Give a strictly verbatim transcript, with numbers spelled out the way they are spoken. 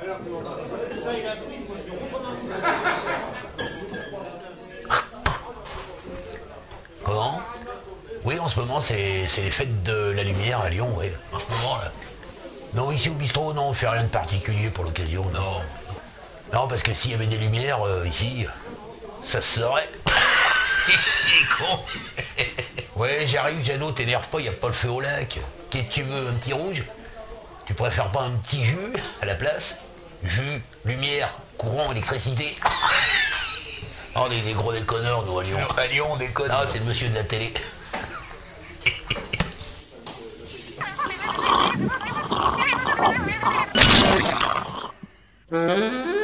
Comment? Oui, en ce moment, c'est les fêtes de la lumière à Lyon, oui. En ce moment, là. Non, ici au bistrot, non, on fait rien de particulier pour l'occasion, non. Non, parce que s'il y avait des lumières, euh, ici, ça se saurait. Il est con. Ouais, j'arrive, Jeannot, t'énerve pas, il n'y a pas le feu au lac. Qu'est-ce que tu veux, un petit rouge? Tu préfères pas un petit jus à la place? Jus, lumière, courant, électricité. On est des gros déconneurs, nous, à Lyon. À Lyon, on déconne. Ah, c'est le monsieur de la télé. Mm-hmm.